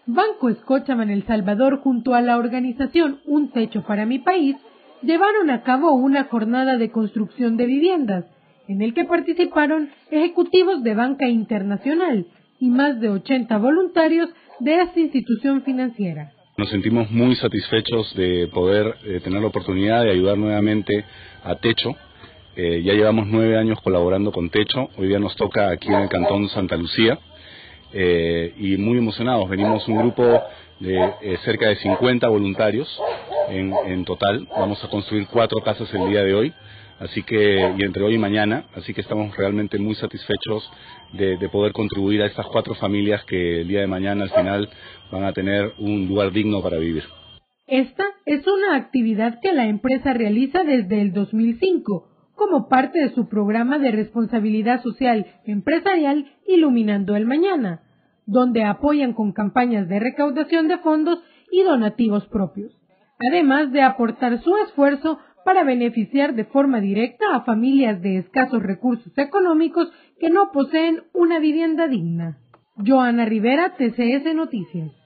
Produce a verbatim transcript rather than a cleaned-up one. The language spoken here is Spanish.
Banco Scotiabank El Salvador, junto a la organización Un Techo para mi País, llevaron a cabo una jornada de construcción de viviendas, en el que participaron ejecutivos de banca internacional y más de ochenta voluntarios de esta institución financiera. Nos sentimos muy satisfechos de poder eh, tener la oportunidad de ayudar nuevamente a Techo. Eh, ya llevamos nueve años colaborando con Techo, hoy día nos toca aquí en el Cantón Santa Lucía. Eh, y muy emocionados, venimos un grupo de eh, cerca de cincuenta voluntarios en, en total, vamos a construir cuatro casas el día de hoy, así que y entre hoy y mañana, así que estamos realmente muy satisfechos de, de poder contribuir a estas cuatro familias que el día de mañana al final van a tener un lugar digno para vivir. Esta es una actividad que la empresa realiza desde el dos mil cinco, como parte de su programa de responsabilidad social empresarial Iluminando el Mañana, donde apoyan con campañas de recaudación de fondos y donativos propios, además de aportar su esfuerzo para beneficiar de forma directa a familias de escasos recursos económicos que no poseen una vivienda digna. Joana Rivera, T C S Noticias.